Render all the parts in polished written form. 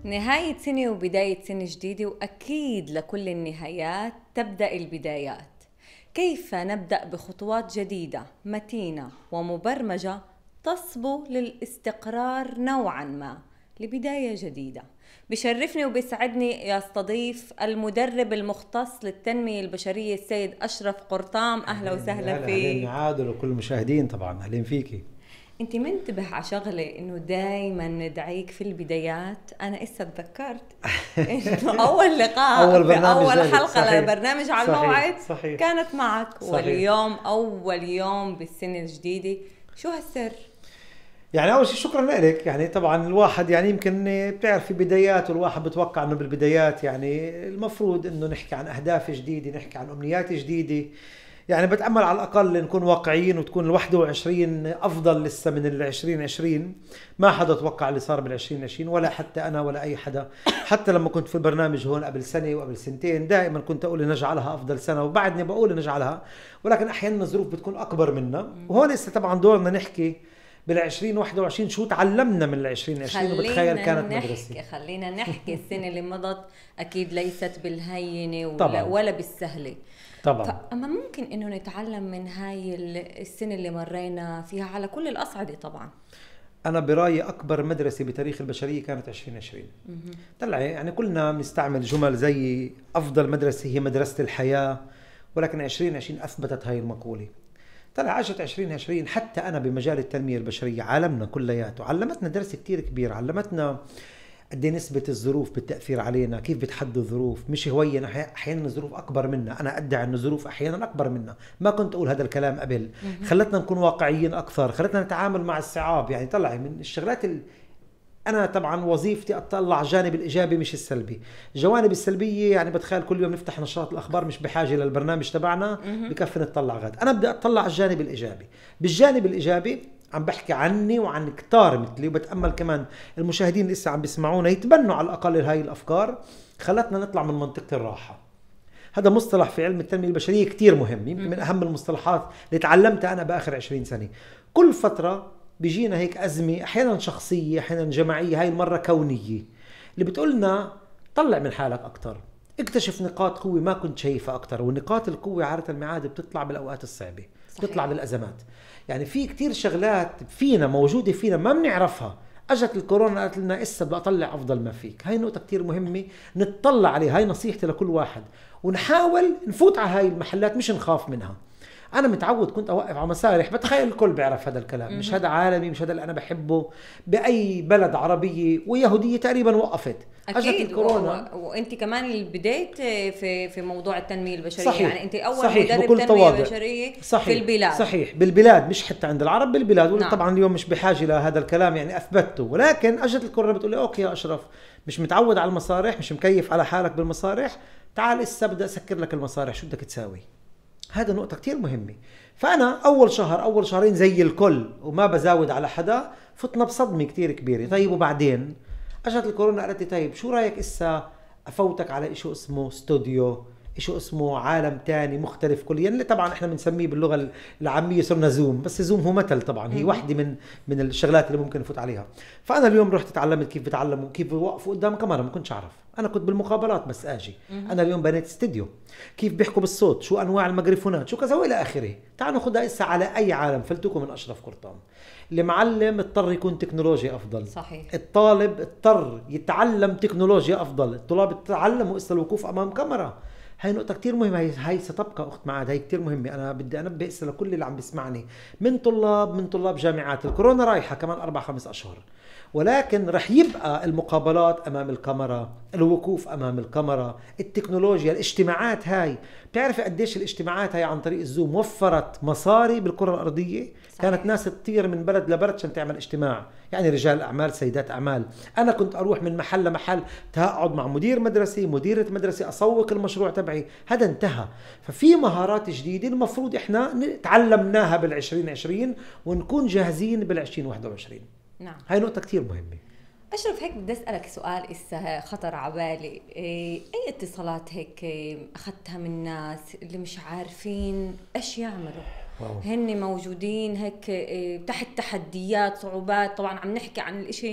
نهاية سنة وبداية سنة جديدة، وأكيد لكل النهايات تبدأ البدايات. كيف نبدأ بخطوات جديدة متينة ومبرمجة تصبو للاستقرار نوعا ما لبداية جديدة؟ بشرفني وبيسعدني يستضيف المدرب المختص للتنمية البشرية السيد أشرف قرطام. أهلا وسهلا أهلين فيك. عادل وكل المشاهدين، طبعا أهلين فيكي. انت منتبه على شغله انه دائما ندعيك في البدايات. انا اسا تذكرت انه اول لقاء أول في برنامج اول لك. حلقه صحيح. لبرنامج على صحيح. الموعد صحيح. كانت معك. صحيح. واليوم اول يوم بالسنه الجديده، شو هالسر؟ يعني أول شيء شكرا لك. يعني طبعا الواحد يعني يمكن بتعرف في بدايات، والواحد بتوقع إنه بالبدايات يعني المفروض إنه نحكي عن أهداف جديدة، نحكي عن أمنيات جديدة. يعني بتأمل على الأقل نكون واقعيين، وتكون ال21 أفضل لسه من ال2020. ما حدا توقع اللي صار بال2020، ولا حتى أنا ولا أي حدا. حتى لما كنت في البرنامج هون قبل سنة وقبل سنتين دائما كنت أقول نجعلها أفضل سنة، وبعدني بقول نجعلها، ولكن أحيانا الظروف بتكون أكبر منا. وهون لسه طبعا دورنا نحكي بال2021 شو تعلمنا من ال2020، وبتخيل كانت مدرسة. خلينا نحكي السنة اللي مضت أكيد ليست بالهينة طبعاً. ولا بالسهلة طبعا. أما ممكن إنه نتعلم من هاي السنة اللي مرينا فيها على كل الأصعدة طبعاً. أنا برأيي أكبر مدرسة بتاريخ البشرية كانت 2020. طلع يعني كلنا بنستعمل جمل زي أفضل مدرسة هي مدرسة الحياة، ولكن 2020 أثبتت هاي المقولة. طلع اجت 2020 حتى أنا بمجال التنمية البشرية عالمنا كلياته علمتنا درس كتير كبير. علمتنا قد ايه نسبة الظروف بالتأثير علينا، كيف بتحدد الظروف. مش هوينا احيانا الظروف اكبر منا، انا ادعي ان الظروف احيانا اكبر منا، ما كنت اقول هذا الكلام قبل. خلتنا نكون واقعيين اكثر، خلتنا نتعامل مع الصعاب. يعني طلع من الشغلات انا طبعا وظيفتي اطلع الجانب الايجابي مش السلبي. الجوانب السلبيه يعني بتخيل كل يوم نفتح نشرات الاخبار مش بحاجه للبرنامج تبعنا، بكفي نطلع غد. انا بدي اطلع الجانب الايجابي. بالجانب الايجابي عم بحكي عني وعن كتار مثلي، وبتامل كمان المشاهدين اللي لسه عم بيسمعونا يتبنوا على الاقل هاي الافكار. خلتنا نطلع من منطقه الراحه. هذا مصطلح في علم التنميه البشريه كتير مهم، يمكن من اهم المصطلحات اللي تعلمتها انا باخر 20 سنه. كل فتره بيجينا هيك أزمة، أحيانا شخصية أحيانا جماعية، هاي المرة كونية، اللي بتقولنا طلع من حالك أكتر، اكتشف نقاط قوة ما كنت شايفها أكتر. ونقاط القوة عادة المعادة بتطلع بالأوقات الصعبة، بتطلع بالأزمات. يعني في كتير شغلات فينا موجودة فينا ما بنعرفها. اجت الكورونا قالت لنا اسا بدي اطلع افضل ما فيك. هاي نقطة كتير مهمة نتطلع عليها، هاي نصيحتي لكل واحد. ونحاول نفوت على هاي المحلات مش نخاف منها. انا متعود كنت اوقف على مسارح، بتخيل الكل بيعرف هذا الكلام، مش هذا عالمي، مش هذا اللي انا بحبه. باي بلد عربيه ويهوديه تقريبا وقفت. اكيد. اجت الكورونا وانت كمان بديت في موضوع التنميه البشريه. صحيح. يعني انت اول صحيح. مدرب بكل تنميه تواضع. بشريه صحيح. في البلاد. صحيح، بالبلاد، مش حتى عند العرب، بالبلاد. نعم. طبعا اليوم مش بحاجه لهذا الكلام، يعني اثبته. ولكن اجت الكورونا بتقول لي اوكي يا اشرف، مش متعود على المسارح، مش مكيف على حالك بالمسارح، تعال اسا بدي اسكر لك المسارح، شو بدك تساوي؟ هذا نقطة كتير مهمة. فأنا أول شهر أول شهرين زي الكل وما بزاود على حدا، فتنا بصدمة كتير كبيرة. طيب وبعدين أجت الكورونا قالت لي طيب شو رأيك إسا أفوتك على إشي اسمه استوديو، إشي اسمه عالم تاني مختلف كليا، اللي طبعا إحنا بنسميه باللغة العامية صرنا زوم. بس زوم هو مثل طبعا، هي واحدة من الشغلات اللي ممكن نفوت عليها. فأنا اليوم رحت تعلمت كيف بتعلموا، كيف بوقفوا قدام كاميرا، ما كنتش أعرف. أنا كنت بالمقابلات بس أجي. أنا اليوم بنيت استوديو، كيف بيحكوا بالصوت، شو أنواع الميكروفونات، شو كذا وإلى آخره. تعالوا ناخذها إسا على أي عالم. فلتكم من أشرف قرطام. المعلم اضطر يكون تكنولوجيا أفضل. صحيح. الطالب اضطر يتعلم تكنولوجيا أفضل. الطلاب تعلموا إسا الوقوف أمام كاميرا. هاي نقطة كتير مهمة. هاي ستبقى أخت معاد، هاي كتير مهمة. أنا بدي أنبه إسا لكل اللي عم بيسمعني من طلاب جامعات. الكورونا رايحة كمان 4-5 أشهر، ولكن رح يبقى المقابلات أمام الكاميرا، الوقوف أمام الكاميرا، التكنولوجيا، الاجتماعات. هاي بتعرفي قديش الاجتماعات هاي عن طريق الزوم وفرت مصاري بالكرة الأرضية؟ صحيح. كانت ناس تطير من بلد لبلد عشان تعمل اجتماع، يعني رجال أعمال، سيدات أعمال. أنا كنت أروح من محل لمحل، تقعد مع مدير مدرسة، مديرة مدرسة، أسوق المشروع تبعي. هذا انتهى. ففي مهارات جديدة المفروض إحنا تعلمناها بال2020 ونكون جاهزين بال2021. نعم. هاي نقطة كتير مهمة. أشرف، هيك بدي أسألك سؤال إسا خطر عبالي. أي اتصالات هيك أخذتها من ناس اللي مش عارفين إيش يعملوا؟ هن موجودين هيك تحت تحديات، صعوبات. طبعا عم نحكي عن الاشي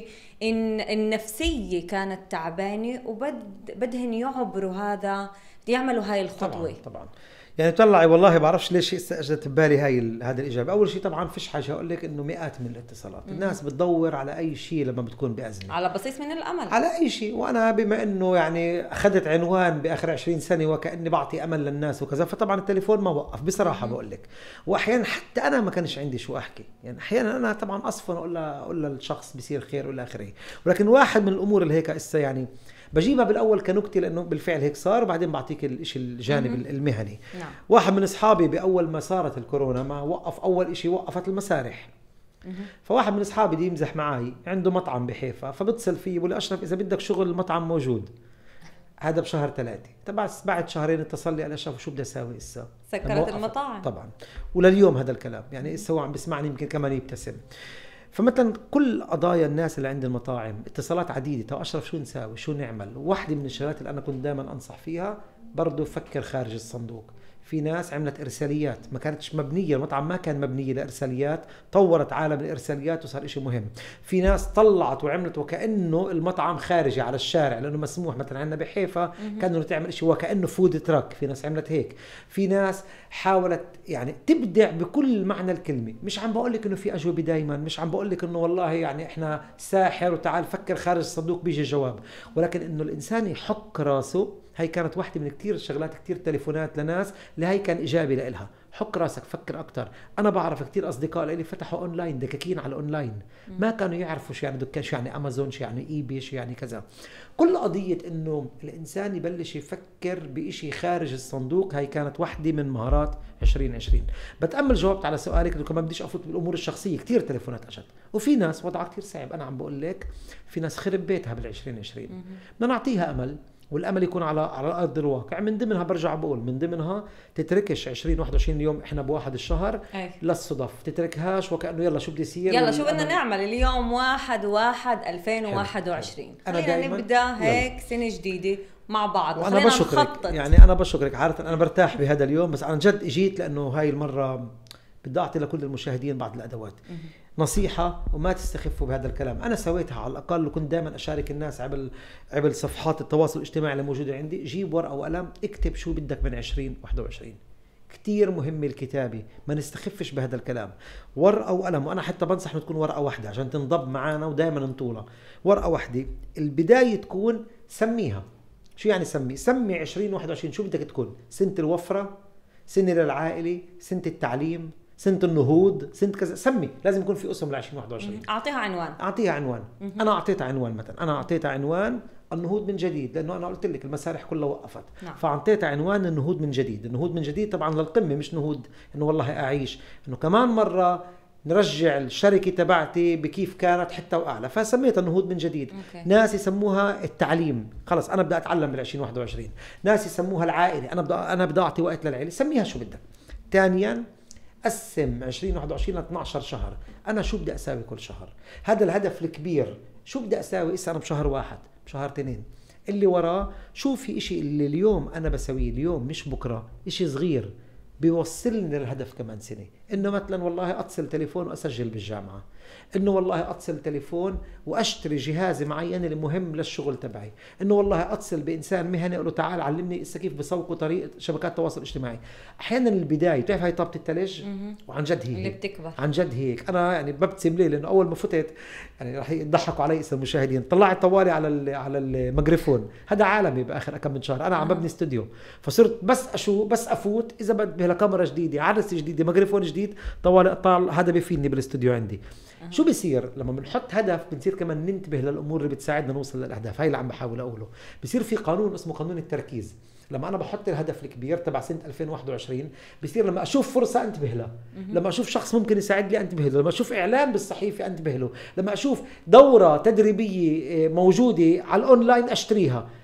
إن النفسية كانت تعبانة وبدهن يعبروا هذا، يعملوا هاي الخطوة. طبعا يعني طلعي والله بعرفش ليش اجت ببالي هذا الإجابة. أول شيء طبعا فيش حاجة أقول لك إنه مئات من الاتصالات، الناس بتدور على أي شيء لما بتكون بأزمة، على بصيص من الأمل، على أي شيء. وأنا بما إنه يعني أخذت عنوان بآخر 20 سنة وكأني بعطي أمل للناس وكذا، فطبعا التليفون ما وقف بصراحة بقول لك. وأحيانا حتى أنا ما كانش عندي شو أحكي، يعني أحيانا أنا طبعا أصفن أقول للشخص بصير خير وإلى آخره. ولكن واحد من الأمور اللي هيك إسا يعني بجيبها بالاول كنكته لانه بالفعل هيك صار، وبعدين بعطيك الشيء الجانب المهني. نعم. واحد من اصحابي باول ما صارت الكورونا ما وقف، اول شيء وقفت المسارح. فواحد من اصحابي دي يمزح معي، عنده مطعم بحيفا، فبتصل فيه بقول لي اشرف اذا بدك شغل المطعم موجود. هذا بشهر 3. طبعا بعد شهرين اتصل لي قال اشرف شو بدي اسوي هسه؟ سكرت المطاعم طبعا. ولليوم هذا الكلام يعني هسه هو عم بيسمعني يمكن كمان يبتسم. فمثلا كل قضايا الناس اللي عند المطاعم اتصالات عديده، تو اشرف شو نساوي شو نعمل؟ واحده من الشغلات اللي انا كنت دائما انصح فيها برضه فكر خارج الصندوق. في ناس عملت ارساليات ما كانتش مبنيه، المطعم ما كان مبنيه لارساليات، طورت عالم الارساليات وصار إشي مهم. في ناس طلعت وعملت وكانه المطعم خارجي على الشارع لانه مسموح. مثلا عندنا بحيفا كانوا تعمل إشي وكانه فود تراك، في ناس عملت هيك. في ناس حاولت يعني تبدع بكل معنى الكلمه. مش عم بقول لك انه في اجوبه دائما، مش عم بقول لك انه والله يعني احنا ساحر وتعال فكر خارج الصندوق بيجي الجواب، ولكن انه الانسان يحك راسه. هاي كانت واحدة من كتير شغلات، كتير تليفونات لناس اللي هاي كان إجابة لإلها. حك راسك فكر أكتر. أنا بعرف كتير أصدقاء لي فتحوا أونلاين، دكاكين على الأونلاين، ما كانوا يعرفوا شو يعني دكان، شو يعني أمازون، شو يعني إيباي، شو يعني كذا. كل قضية إنه الإنسان يبلش يفكر بإشي خارج الصندوق، هاي كانت واحدة من مهارات 2020. بتأمل جاوبت على سؤالك إنه كمان بديش أفوت بالأمور الشخصية. كتير تليفونات أجت، وفي ناس وضعها كتير صعب. أنا عم بقول لك في ناس خرب بيتها بال2020، بدنا نعطيها أمل، والامل يكون على ارض الواقع. من ضمنها برجع بقول، من ضمنها تتركش 2021 اليوم احنا بواحد الشهر للصدف، تتركهاش وكانه يلا شو بدي يصير، يلا شو بدنا نعمل اليوم 1/1/2021. خلينا نبدا هيك سنه جديده مع بعض. وانا بشكرك يعني انا بشكرك عاده، انا برتاح بهذا اليوم، بس انا جد اجيت لانه هاي المره بدي اعطي لكل المشاهدين بعض الادوات. نصيحة وما تستخفوا بهذا الكلام، أنا سويتها على الأقل، وكنت دائما أشارك الناس عبر صفحات التواصل الاجتماعي اللي موجودة عندي. جيب ورقة وقلم، اكتب شو بدك من 2021. كتير مهم الكتابة، ما نستخفش بهذا الكلام. ورقة وقلم، وأنا حتى بنصح تكون ورقة واحدة عشان تنضب معانا ودائما نطولها. ورقة واحدة، البداية تكون سميها. شو يعني سمي 2021 شو بدك تكون؟ سنة الوفرة، سنة للعائلة، سنة التعليم، سنة النهوض، سنة كذا. سمي، لازم يكون في اسم ل 2021. اعطيها عنوان. انا اعطيتها عنوان، مثلا انا اعطيتها عنوان النهوض من جديد، لانه انا قلت لك المسارح كلها وقفت. نعم. فاعطيتها عنوان النهوض من جديد. النهوض من جديد طبعا للقمه، مش نهوض انه والله اعيش، انه كمان مره نرجع الشركه تبعتي بكيف كانت حتى واعلى. فسميتها النهوض من جديد. ناس يسموها التعليم، خلص انا بدي اتعلم بال 2021. ناس يسموها العائله، انا بدي اعطي وقت للعائله. سميها شو بدك. ثانيا قسم 2021 ل 12 شهر. انا شو بدي اساوي كل شهر؟ هذا الهدف الكبير. شو بدي اساوي انا بشهر 1، بشهر 2، اللي وراه شو في اشي اللي اليوم انا بسويه اليوم مش بكره، اشي صغير بيوصلني للهدف كمان سنة. انه مثلا والله اتصل تليفون واسجل بالجامعة، انه والله اتصل تليفون واشتري جهاز معين المهم للشغل تبعي، انه والله اتصل بانسان مهني اقول له تعال علمني اسا كيف بسوقوا طريقة شبكات التواصل الاجتماعي. احيانا البداية بتعرف هاي طابة الثلج، وعن جد هي اللي بتكبر، عن جد هيك. انا يعني ببتسم ليه؟ لانه اول ما فتت يعني راح يضحكوا علي اسم المشاهدين، طلعت طوالي على الميكروفون، هذا عالمي باخر كم من شهر. انا عم ببني استوديو، فصرت بس افوت اذا بدي لكاميرا جديده، عدسه جديده، ميكروفون جديد، طوالي اطلع هذا بيفيدني بالاستوديو عندي. شو بيصير لما بنحط هدف؟ بنصير كمان ننتبه للامور اللي بتساعدنا نوصل للاهداف. هاي اللي عم بحاول اقوله. بصير في قانون اسمه قانون التركيز. لما انا بحط الهدف الكبير تبع سنه 2021، بصير لما اشوف فرصه انتبه لها، لما اشوف شخص ممكن يساعد لي انتبه له، لما اشوف اعلان بالصحيفه انتبه له، لما اشوف دوره تدريبيه موجوده على الاونلاين اشتريها.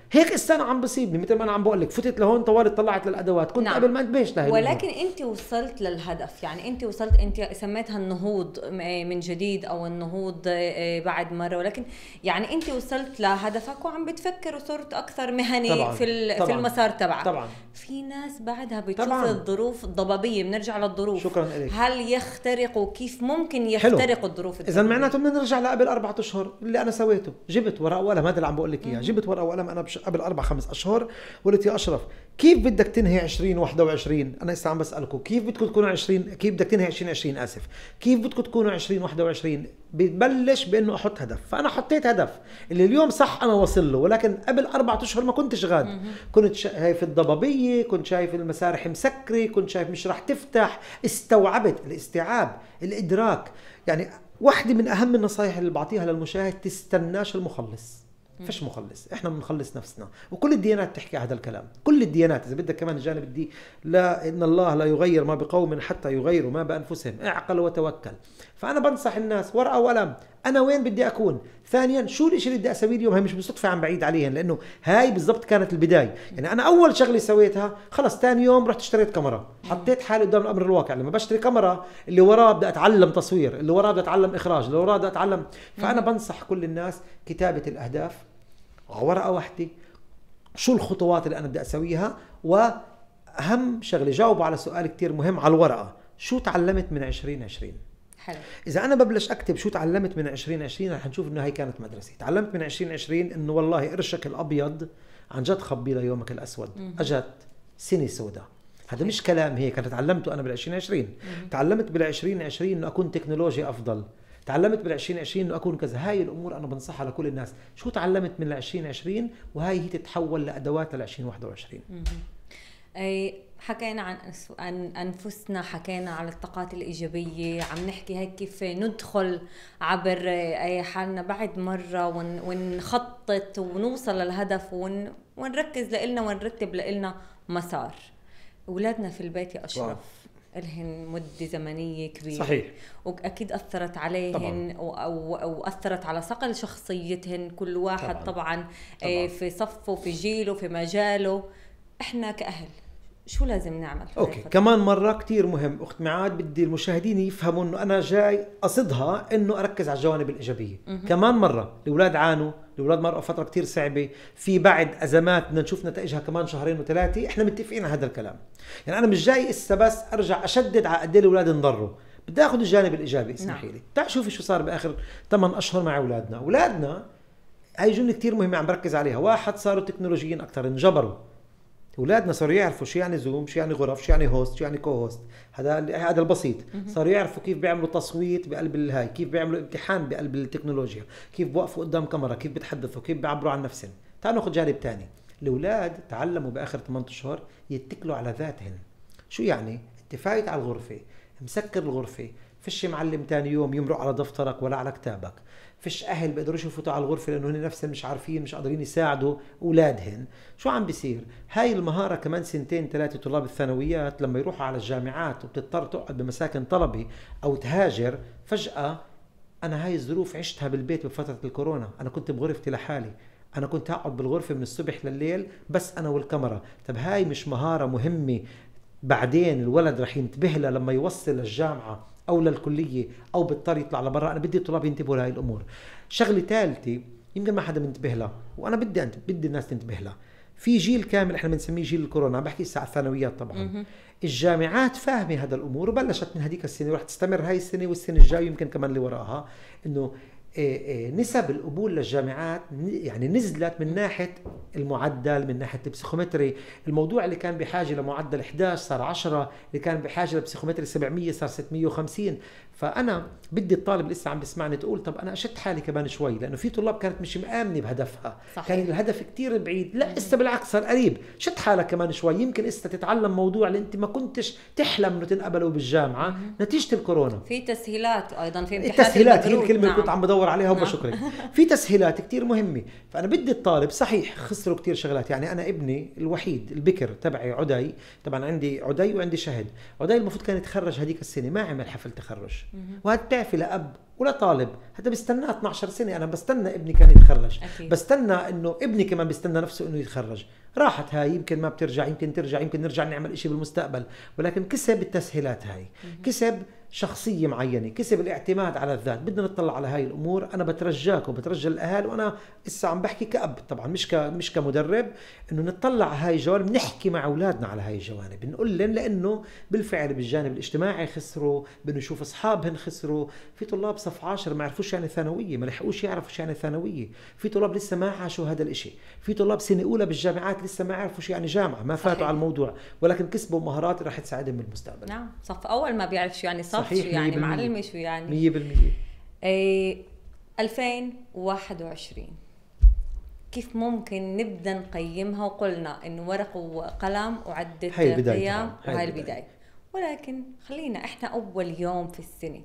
هيك استنى عم بصيبني مثل ما انا عم بقول لك، فتت لهون طوالي طلعت للادوات، كنت قبل ما انتبهش لهي ولكن انت وصلت للهدف، يعني انت وصلت، انت سميتها النهوض من جديد او النهوض بعد مره، ولكن يعني انت وصلت لهدفك وعم بتفكر وصرت اكثر مهني طبعاً. في المسار تبعك. طبعا في ناس بعدها بتشوف طبعاً. الظروف الضبابيه، بنرجع للظروف، شكرا لك. هل يخترقوا، كيف ممكن يخترقوا الظروف اذا معناته بدنا نرجع لقبل 4 اشهر اللي انا سويته، جبت ورقه وقلم، هذا اللي عم بقول لك اياه، جبت ورقه وقلم انا قبل 4-5 اشهر، وقلت يا اشرف كيف بدك تنهي 2021؟ انا هسه عم بسالكم كيف بدكم تكونوا 20، كيف بدك تنهي 2020 اسف، كيف بدكم تكونوا 2021؟ ببلش بانه احط هدف. فانا حطيت هدف اللي اليوم صح انا وصل له، ولكن قبل 4 اشهر ما كنتش غاد، كنت شايف الضبابيه، كنت شايف المسارح مسكره، كنت شايف مش راح تفتح. استوعبت الاستيعاب، الادراك. يعني واحدة من أهم النصائح اللي بعطيها للمشاهد، تستناش المخلص. فيش مخلص، احنا بنخلص نفسنا، وكل الديانات تحكي هذا الكلام، كل الديانات. اذا بدك كمان الجانب الدي، لا ان الله لا يغير ما بقوم حتى يغيروا ما بانفسهم، اعقل وتوكل. فانا بنصح الناس ورقه وقلم، انا وين بدي اكون، ثانيا شو الشيء اللي بدي اسويه اليوم. هي مش بالصدفه عم بعيد عليهم، لانه هاي بالضبط كانت البدايه. يعني انا اول شغله سويتها خلص، ثاني يوم رحت اشتريت كاميرا، حطيت حالي قدام الامر الواقع. لما بشتري كاميرا اللي وراه بدي اتعلم تصوير، اللي وراه بدي اتعلم اخراج، اللي وراه بدي اتعلم. فانا بنصح كل الناس كتابه الاهداف ورقه واحده، شو الخطوات اللي انا بدي اسويها، واهم شغله جاوبوا على سؤال كتير مهم على الورقه، شو تعلمت من 2020. حلو. اذا انا ببلش اكتب شو تعلمت من 2020 رح نشوف انه هي كانت مدرسه. تعلمت من 2020 انه والله قرشك الابيض عن جد خبي ليومك الاسود. اجت سنه سوداء، هذا مش كلام هيك، انا تعلمته انا بال 2020. تعلمت بال 2020 انه اكون تكنولوجيا افضل، تعلمت بال 2020 انه اكون كذا. هاي الامور انا بنصحها لكل الناس. شو تعلمت من ال 2020 وهاي هي تتحول لادوات لل 2021. اي حكينا عن انفسنا، حكينا عن الطاقات الايجابيه، عم نحكي هيك كيف ندخل عبر اي حالنا بعد مره ونخطط ونوصل للهدف ونركز لإلنا ونرتب لإلنا مسار. اولادنا في البيت يا اشرف لهن مدة زمنية كبيرة، صحيح، وأكيد أثرت عليهن أو أثرت على صقل شخصيتهن، كل واحد طبعاً في صفه، في جيله، في مجاله. إحنا كأهل شو لازم نعمل؟ اوكي كمان مرة كتير مهم اخت معاد، بدي المشاهدين يفهموا انه انا جاي قصدها انه اركز على الجوانب الايجابية. كمان مرة الاولاد عانوا، الاولاد مرقوا فترة كتير صعبة، في بعد ازمات بدنا نشوف نتائجها كمان 2-3 شهور، احنا متفقين على هذا الكلام. يعني انا مش جاي اسا بس ارجع اشدد على قد ايه الاولاد انضروا، بدي اخذ الجانب الايجابي. اسمحي لي تعال شوفي شو صار باخر 8 اشهر مع اولادنا. اولادنا هاي جملة كتير مهمة عم بركز عليها. واحد، صاروا تكنولوجيين اكثر، انجبروا. اولادنا صاروا يعرفوا شو يعني زوم، شو يعني غرف، شو يعني هوست، شو يعني كو هوست. هذا البسيط. صاروا يعرفوا كيف بيعملوا تصويت بقلب الهاي، كيف بيعملوا امتحان بقلب التكنولوجيا، كيف بوقفوا قدام كاميرا، كيف بتحدثوا، كيف بيعبروا عن نفسهم. تعالوا ناخذ جانب ثاني. الاولاد تعلموا باخر 8 اشهر يتكلوا على ذاتهم. شو يعني؟ انت فايت على الغرفه، مسكر الغرفه، فيش معلم ثاني يوم يمرق على دفترك ولا على كتابك، فيش اهل بيقدروش يفوتوا على الغرفه لانه هن نفسهم مش عارفين، مش قادرين يساعدوا اولادهن. شو عم بيصير؟ هاي المهاره كمان 2-3 طلاب الثانويات لما يروحوا على الجامعات وبتضطر تقعد بمساكن طلبه او تهاجر فجاه. انا هاي الظروف عشتها بالبيت بفتره الكورونا، انا كنت بغرفتي لحالي، انا كنت اقعد بالغرفه من الصبح لليل بس انا والكاميرا. طب هاي مش مهاره مهمه بعدين الولد رح ينتبه لها لما يوصل للجامعه او للكليه او بيضطر يطلع لبرا؟ انا بدي الطلاب ينتبهوا لهي الامور. شغله ثالثه يمكن ما حدا منتبه لها وانا بدي الناس تنتبه لها. في جيل كامل احنا بنسميه جيل الكورونا، عم بحكي الساعه الثانويات طبعا. الجامعات فاهمه هذا الامور وبلشت من هذيك السنه ورح تستمر هاي السنه والسنه الجايه يمكن كمان اللي وراها، انه نسب القبول للجامعات يعني نزلت من ناحية المعدل، من ناحية البسيخومتري. الموضوع اللي كان بحاجة لمعدل 11 صار 10، اللي كان بحاجة لبسيخومتري 700 صار 650. فأنا بدي الطالب اللي لسه عم بسمعني تقول طب أنا أشد حالي كمان شوي، لأنه في طلاب كانت مش مآمنة بهدفها. صحيح. كان الهدف كتير بعيد، لا لسه بالعكس صار قريب. شد حالك كمان شوي، يمكن لسه تتعلم موضوع اللي أنت ما كنتش تحلم إنه تنقبله بالجامعة نتيجة الكورونا. في تسهيلات أيضا، في التسهيلات هي الكلمة اللي كنت عم بدور بدور عليها وبشكرك. في تسهيلات كتير مهمة. فأنا بدي الطالب صحيح خسروا كتير شغلات. يعني أنا ابني الوحيد البكر تبعي عدي، طبعا عندي عدي وعندي شهد. عدي المفروض كان يتخرج هديك السنة، ما عمل حفل تخرج. وهذا بتعرفي لأب ولا طالب هذا بستناه 12 سنة. أنا بستنى ابني كان يتخرج أكيد. بستنى إنه ابني كمان بستنى نفسه إنه يتخرج. راحت هاي يمكن ما بترجع، يمكن ترجع، يمكن نرجع نعمل إشي بالمستقبل، ولكن كسب التسهيلات هاي، كسب شخصية معينة، كسب الاعتماد على الذات. بدنا نطلع على هاي الأمور. أنا بترجاك وبترجى الأهل، وأنا لسه عم بحكي كأب طبعا مش كمدرب، إنه نطلع على هاي الجوانب، نحكي مع أولادنا على هاي الجوانب، نقول لهم لأنه بالفعل بالجانب الاجتماعي خسروا، بدنا نشوف أصحابهم خسروا. في طلاب صف 10 ما يعرفوش يعني ثانوية، ما لحقوش يعرفوا يعني ثانوية. في طلاب لسه ما عاشوا هذا الإشي. في طلاب سنة أولى بالجامعات لسه ما يعرفوا يعني جامعة، ما فاتوا على الموضوع، ولكن كسبوا مهارات راح تساعدهم بالمستقبل. نعم، صف أول ما بيعرف شو يعني صف، شو يعني معلمة، شو يعني 100%. 2021 كيف ممكن نبدأ نقيمها؟ وقلنا إنه ورق وقلم وعدة قيام وهاي البداية، ولكن خلينا إحنا أول يوم في السنة،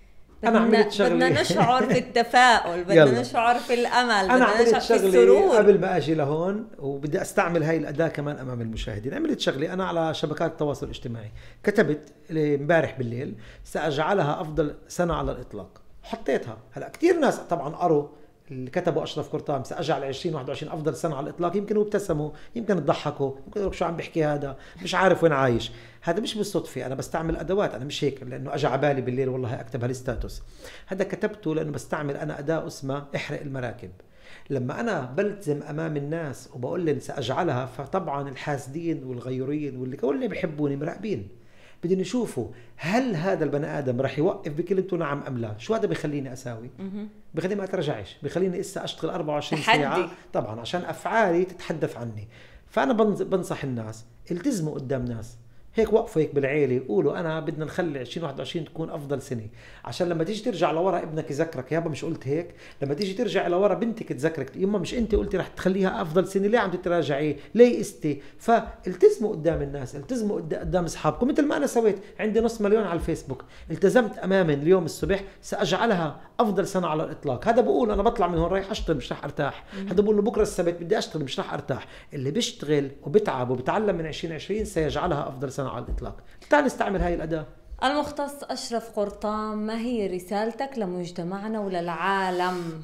بدنا نشعر في التفاؤل، بدنا نشعر في الأمل، بدنا نشعر في السرور. قبل ما أجي لهون وبدي أستعمل هاي الأداة كمان أمام المشاهدين، عملت شغلي أنا على شبكات التواصل الاجتماعي، كتبت امبارح بالليل سأجعلها أفضل سنة على الإطلاق، حطيتها. هلا كتير ناس طبعا قروا اللي كتبوا أشرف قرطام سأجعل 2021 أفضل سنة على الإطلاق، يمكن وابتسموا، يمكن تضحكوا، يمكن يقولوا شو عم بحكي هذا، مش عارف وين عايش. هذا مش بالصدفة، أنا بستعمل أدوات، أنا مش هيك لأنه أجى عبالي بالليل والله أكتب هالستاتوس. هذا كتبته لأنه بستعمل أنا أداة اسمها احرق المراكب. لما أنا بلتزم أمام الناس وبقول لهم سأجعلها، فطبعا الحاسدين والغيورين واللي كل بيحبوني مراقبين، بدهم يشوفوا هل هذا البني آدم رح يوقف بكلمته نعم أم لا. شو هذا بيخليني أساوي؟ بيخليني ما أترجعش، بيخليني إسا أشتغل 24 ساعة طبعا عشان أفعالي تتحدث عني. فأنا بنصح الناس التزموا قدام ناس، هيك وقفوا هيك بالعيلة قولوا أنا بدنا نخلي 2021 تكون أفضل سنة، عشان لما تيجي ترجع لورا ابنك يذكرك يابا مش قلت هيك. لما تيجي ترجع لورا بنتك تذكرك يما مش أنت قلتي رح تخليها أفضل سنة، ليه عم تتراجعي، ليه استي. فالتزموا قدام الناس، التزموا قدام أصحابكم، مثل ما أنا سويت. عندي 500,000 على الفيسبوك، التزمت أمامي اليوم الصبح سأجعلها أفضل سنة على الإطلاق. هذا بقول أنا بطلع من هون رايح أشتغل مش رح أرتاح، هذا بقول له بكرة السبت بدي أشتغل مش رح أرتاح. اللي بيشتغل وبتعب وبتعلم من 2020 سيجعلها أفضل سنة على الإطلاق. تعال نستعمل هاي الأداة. المختص أشرف قرطام، ما هي رسالتك لمجتمعنا وللعالم؟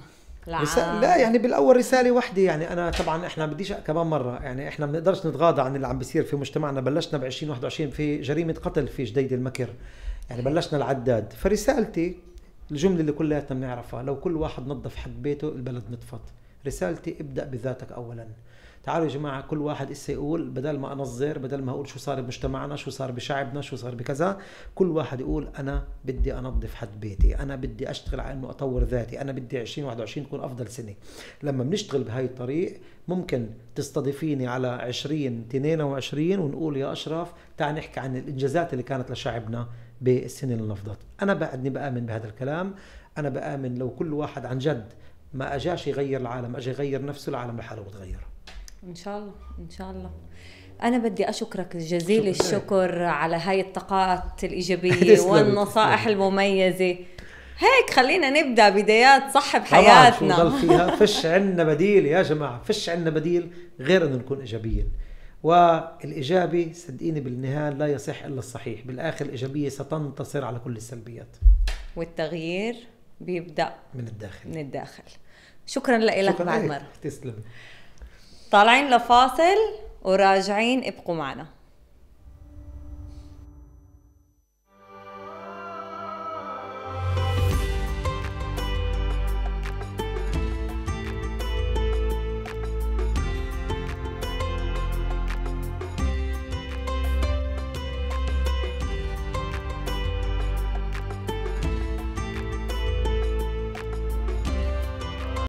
لا يعني بالأول رسالة واحدة، يعني أنا طبعا إحنا بديش كمان مرة، يعني إحنا ما بنقدرش نتغاضى عن اللي عم بيصير في مجتمعنا. بلشنا ب 2021 في جريمة قتل في جديد المكر، يعني بلشنا العداد. فرسالتي الجملة اللي كلياتنا بنعرفها، لو كل واحد نظف حد بيته البلد نطفت. رسالتي ابدأ بذاتك أولا. تعالوا يا جماعة كل واحد إسا يقول، بدل ما أنظر، بدل ما أقول شو صار بمجتمعنا، شو صار بشعبنا، شو صار بكذا، كل واحد يقول أنا بدي أنظف حد بيتي، أنا بدي أشتغل على أنه أطور ذاتي، أنا بدي 2021 تكون أفضل سنة. لما بنشتغل بهاي الطريق ممكن تستضيفيني على 2022 ونقول يا أشرف تعال نحكي عن الإنجازات اللي كانت لشعبنا بالسنة اللي نفضت. أنا بعدني بآمن بهذا الكلام. أنا بآمن لو كل واحد عن جد ما أجاش يغير العالم، أجي يغير نفسه، العالم لحاله بتغير إن شاء الله. إن شاء الله. أنا بدي أشكرك جزيل الشكر على هاي الطاقات الإيجابية والنصائح المميزة. هيك خلينا نبدأ بدايات صح بحياتنا. شو ضل فيها؟ فش عنا بديل يا جماعة، فش عنا بديل غير أن نكون إيجابيين. والإيجابي صدقيني بالنهاية لا يصح إلا الصحيح. بالآخر الإيجابية ستنتصر على كل السلبيات، والتغيير بيبدأ من الداخل. من الداخل. شكرا لك بعد مرة. تسلم. طالعين لفاصل وراجعين، ابقوا معنا.